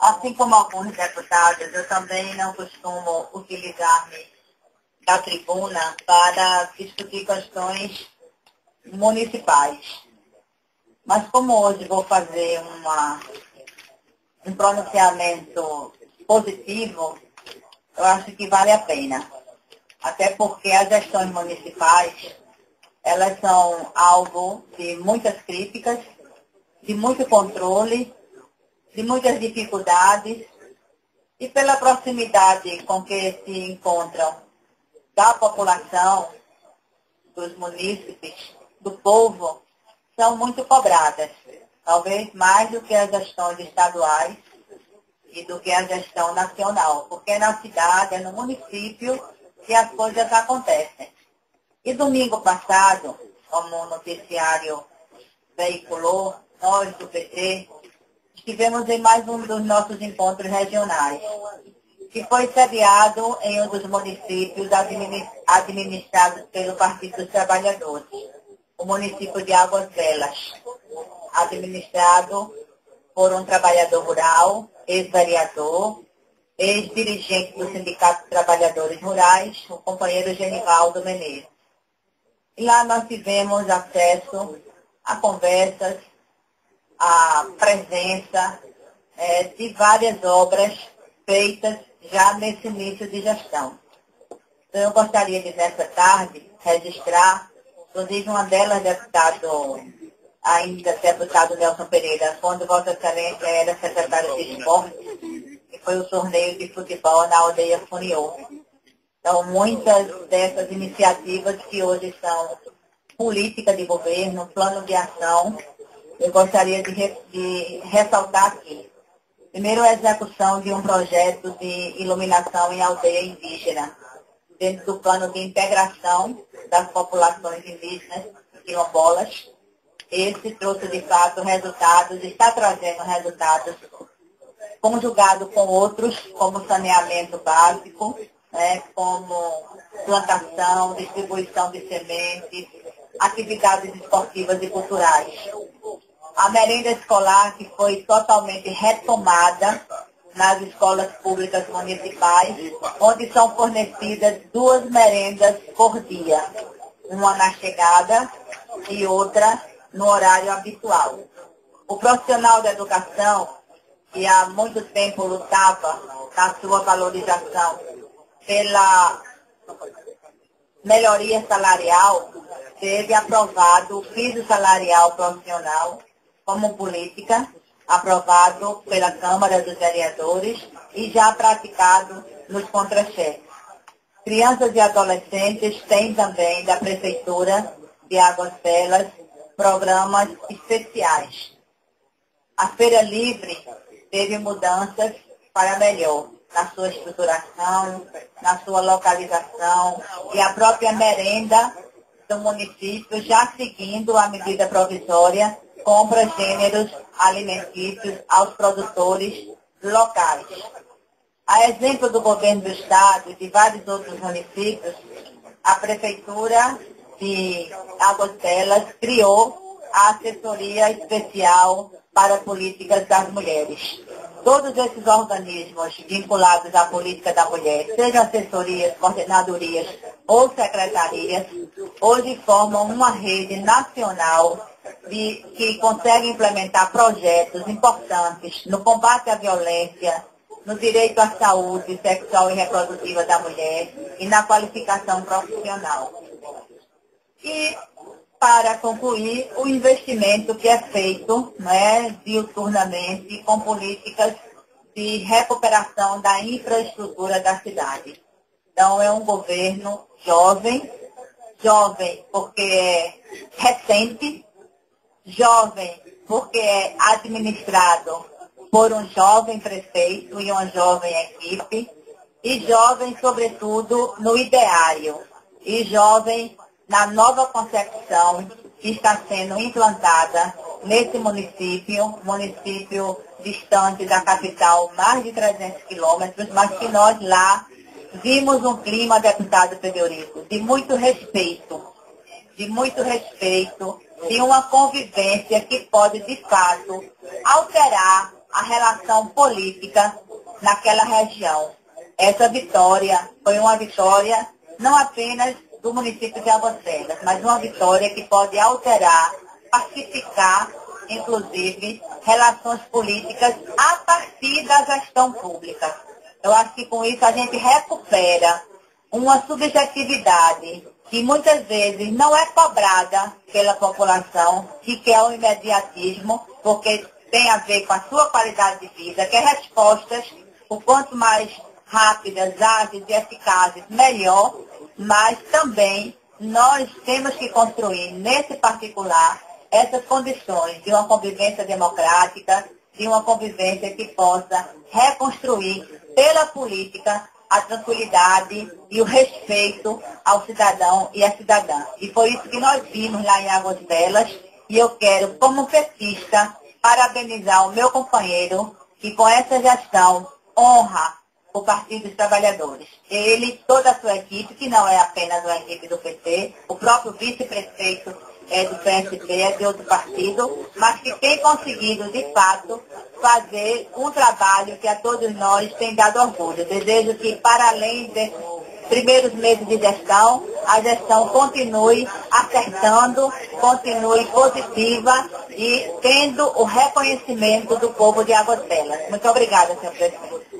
Assim como alguns deputados, eu também não costumo utilizar-me da tribuna para discutir questões municipais. Mas como hoje vou fazer um pronunciamento positivo, eu acho que vale a pena. Até porque as gestões municipais, elas são alvo de muitas críticas, de muito controle, de muitas dificuldades, e pela proximidade com que se encontram da população, dos munícipes, do povo, são muito cobradas. Talvez mais do que as gestões estaduais e do que a gestão nacional, porque é na cidade, é no município que as coisas acontecem. E domingo passado, como o noticiário veiculou, nós do PT, estivemos em mais um dos nossos encontros regionais, que foi sediado em um dos municípios administrados pelo Partido dos Trabalhadores, o município de Águas Belas, administrado por um trabalhador rural, ex-vereador, ex-dirigente do Sindicato dos Trabalhadores Rurais, o companheiro Genivaldo Menezes. E lá nós tivemos acesso a conversas, a presença de várias obras feitas já nesse início de gestão. Então, eu gostaria de, nessa tarde, registrar, inclusive uma delas, deputado Nelson Pereira, quando Vossa Excelência era secretário de Esporte, que foi o torneio de futebol na aldeia Funiô. Então, muitas dessas iniciativas que hoje são política de governo, plano de ação, eu gostaria de ressaltar aqui. Primeiro, a execução de um projeto de iluminação em aldeia indígena, dentro do plano de integração das populações indígenas quilombolas. Esse trouxe, de fato, resultados, está trazendo resultados, conjugado com outros, como saneamento básico, como plantação, distribuição de sementes, atividades esportivas e culturais. A merenda escolar, que foi totalmente retomada nas escolas públicas municipais, onde são fornecidas 2 merendas por dia, uma na chegada e outra no horário habitual. O profissional da educação, que há muito tempo lutava na sua valorização pela melhoria salarial, teve aprovado o piso salarial profissional como política, aprovado pela Câmara dos Vereadores e já praticado nos contra-cheques. Crianças e adolescentes têm também da Prefeitura de Águas Belas programas especiais. A Feira Livre teve mudanças para melhor na sua estruturação, na sua localização e a própria merenda do município, já seguindo a medida provisória, compra gêneros alimentícios aos produtores locais. A exemplo do governo do estado e de vários outros municípios, a Prefeitura de Águas Belas criou a Assessoria Especial para Políticas das Mulheres. Todos esses organismos vinculados à política da mulher, sejam assessorias, coordenadorias ou secretarias, hoje formam uma rede nacional que consegue implementar projetos importantes no combate à violência, no direito à saúde sexual e reprodutiva da mulher e na qualificação profissional. E, para concluir, o investimento que é feito diuturnamente com políticas de recuperação da infraestrutura da cidade. Então, é um governo jovem porque é recente, jovem porque é administrado por um jovem prefeito e uma jovem equipe, e jovem, sobretudo, no ideário, e jovem na nova concepção que está sendo implantada nesse município distante da capital, mais de 300 quilômetros, mas que nós lá vimos um clima, deputado Federico, de muito respeito, de uma convivência que pode, de fato, alterar a a relação política naquela região. Essa vitória foi uma vitória não apenas do município de Águas Belas, mas uma vitória que pode alterar, pacificar, inclusive, relações políticas a partir da gestão pública. Eu acho que com isso a gente recupera uma subjetividade que muitas vezes não é cobrada pela população, que quer o imediatismo, porque tem a ver com a sua qualidade de vida, quer respostas o quanto mais rápidas, ágeis e eficazes, melhor, mas também nós temos que construir, nesse particular, essas condições de uma convivência democrática, de uma convivência que possa reconstruir pela política a tranquilidade e o respeito ao cidadão e à cidadã. E foi isso que nós vimos lá em Águas Belas, e eu quero, como petista, parabenizar o meu companheiro, que com essa gestão honra o Partido dos Trabalhadores. Ele, toda a sua equipe, que não é apenas uma equipe do PT, o próprio vice-prefeito é do PSB, é de outro partido, mas que tem conseguido, de fato, fazer um trabalho que a todos nós tem dado orgulho. Desejo que, para além desses primeiros meses de gestão, a gestão continue acertando, continue positiva e tendo o reconhecimento do povo de Águas Belas. Muito obrigada, senhor presidente.